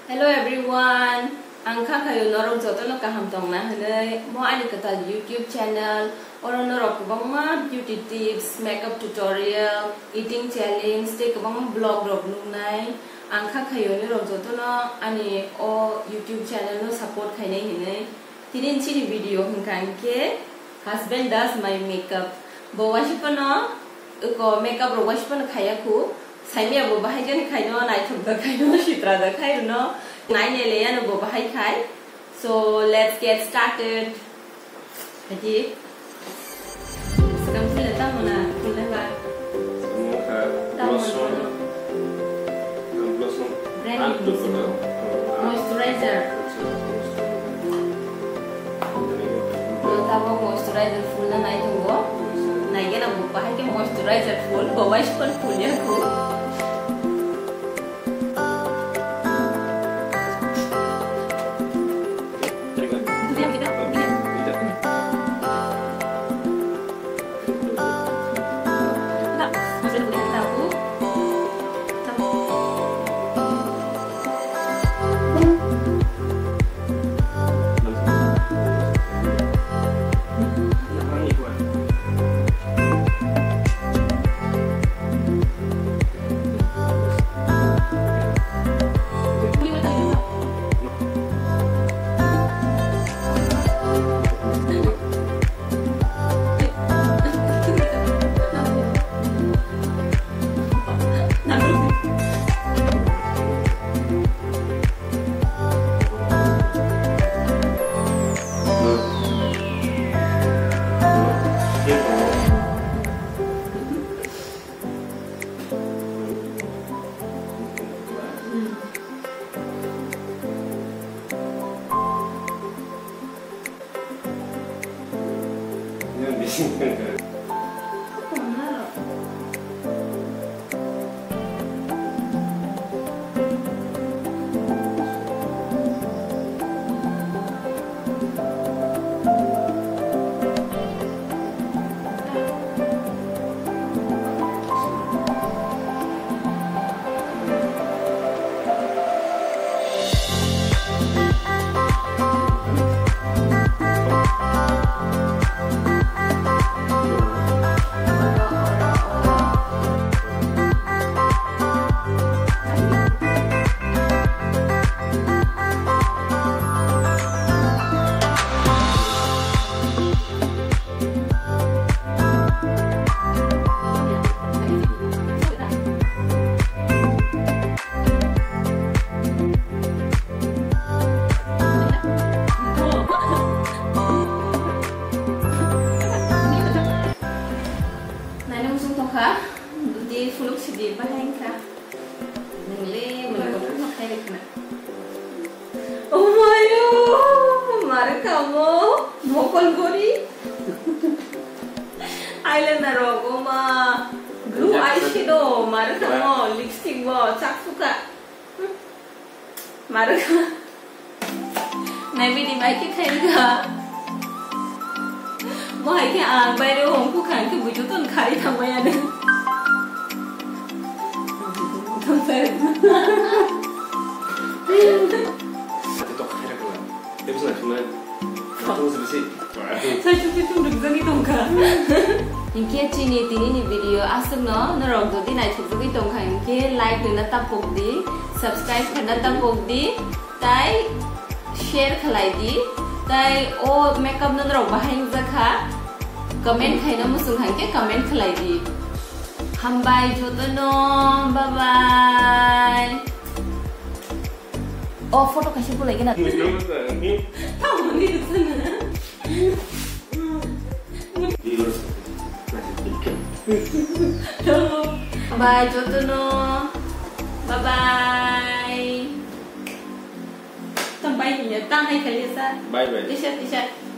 Hello everyone. Angka kayu norok joto lo kaham tong na hene mo ani kata YouTube channel orang norok bangma beauty tips, makeup tutorial, eating challenge, te kabang blog rok nunai. Angka kayu norok joto no ani o YouTube channel no support kai nei hene. Tinin chini video hengkang ke husband does my makeup. Bawashi pano ko makeup rok washi pano kaya ku. Saya mau bahas kan kaino, naik tuh kaino, citra dah kaino, naik nilainya mau bahas kai. So let's get started. Jadi, sekarang kita tahu mana, kita apa? Tahu mana? Brand new moisturizer. Kalau tahu moisturizer full na naik tunggu. Naik kan mau bahas kan moisturizer full, bawa pun fullnya ku. Di fuluk sidi bahain ka nengle menakut makai lekna. Oh my god, mare kamu mokol gori eyeliner rogo ma blue eyeshadow mare kamu lipstick bo cak suka mare kamu nabi di baiki khairga mo hai ke ang bai ro hong ku khan ke bujutun khai thamaya ne. Saya Inke cini tini video asal norong jadi naik jadi tongkang inke like dengan tapok di, subscribe dengan tapok di, tai share kelai di, tai oh makeup norong bahain zakha, comment kai nama sunghan ke comment kelai di. Hambai jotono, bye bye. Oh, foto kasih pula lagi nanti. Tahu ni di sana. Bye jotono, bye bye. Sampai ni ya, tangan kalian sa. Bye bye. Tisha.